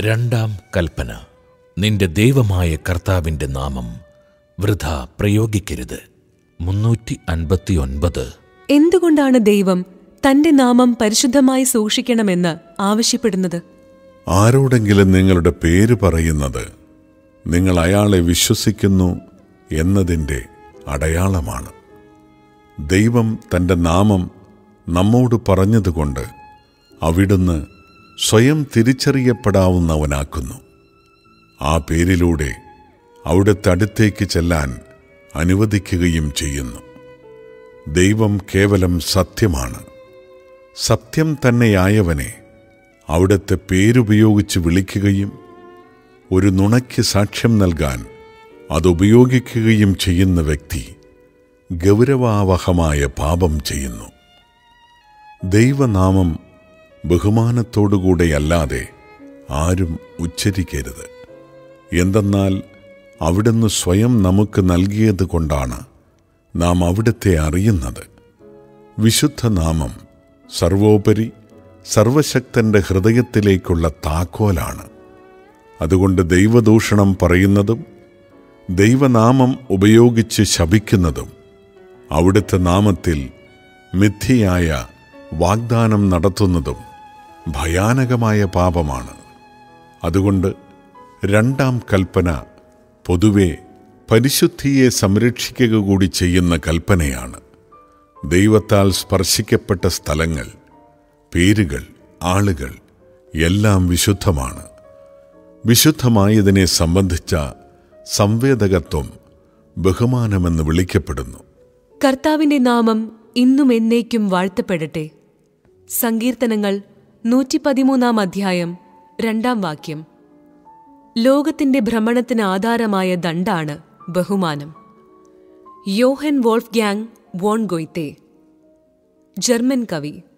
രണ്ടാം കൽപ്പന. നിന്റെ ദൈവമായ കർത്താവിന്റെ നാമം വൃഥ പ്രയോഗിക്കരുത്. 359. എന്തുകൊണ്ടാണ് ദൈവം തന്റെ നാമം പരിശുദ്ധമായി സൂക്ഷിക്കണമെന്ന് ആവശ്യപ്പെടുന്നത്? ആരോടെങ്കിലും നിങ്ങളുടെ പേര് പറയുന്നത് നിങ്ങൾ അയാളെ വിശ്വസിക്കുന്നു എന്നതിൻ്റെ അടയാളമാണ്. ദൈവം തൻ്റെ നാമം നമ്മോട് പറഞ്ഞതുകൊണ്ട് അവിടുന്ന് സ്വയം തിരിച്ചറിയപ്പെടാവുന്നവനാക്കുന്നു. ആ പേരിലൂടെ അവിടുത്തെ അടുത്തേക്ക് ചെല്ലാൻ അനുവദിക്കുകയും ചെയ്യുന്നു. ദൈവം കേവലം സത്യമാണ്. സത്യം തന്നെയായവനെ അവിടുത്തെ പേരുപയോഗിച്ച് വിളിക്കുകയും ഒരു നുണയ്ക്ക് സാക്ഷ്യം നൽകാൻ അതുപയോഗിക്കുകയും ചെയ്യുന്ന വ്യക്തി ഗൗരവാവഹമായ പാപം ചെയ്യുന്നു. ദൈവനാമം ബഹുമാനത്തോടുകൂടെയല്ലാതെ ആരും ഉച്ചരിക്കരുത്. എന്തെന്നാൽ അവിടുന്ന് സ്വയം നമുക്ക് നൽകിയത് കൊണ്ടാണ് നാം അവിടുത്തെ അറിയുന്നത്. വിശുദ്ധനാമം സർവോപരി സർവശക്തന്റെ ഹൃദയത്തിലേക്കുള്ള താക്കോലാണ്. അതുകൊണ്ട് ദൈവദൂഷണം പറയുന്നതും ദൈവനാമം ഉപയോഗിച്ച് ശപിക്കുന്നതും അവിടുത്തെ നാമത്തിൽ മിഥ്യയായ വാഗ്ദാനം നടത്തുന്നതും ഭയാനകമായ പാപമാണ്. അതുകൊണ്ട് രണ്ടാം കൽപ്പന പൊതുവെ പരിശുദ്ധിയെ സംരക്ഷിക്കുക കൂടി ചെയ്യുന്ന കൽപ്പനയാണ്. ദൈവത്താൽ സ്പർശിക്കപ്പെട്ട സ്ഥലങ്ങൾ, പേരുകൾ, ആളുകൾ എല്ലാം വിശുദ്ധമാണ്. വിശുദ്ധമായതിനെ സംബന്ധിച്ച സംവേദകത്വം ബഹുമാനമെന്ന് വിളിക്കപ്പെടുന്നു. കർത്താവിന്റെ നാമം ഇന്നും എന്നേക്കും വാഴ്ത്തപ്പെടട്ടെ. സങ്കീർത്തനങ്ങൾ 113 അധ്യായം 2 വാക്യം. ലോകത്തിന്റെ ഭ്രമണത്തിന് ആധാരമായ ദണ്ഡാണ് ബഹുമാനം. Johann Wolfgang von Goethe, German കവി.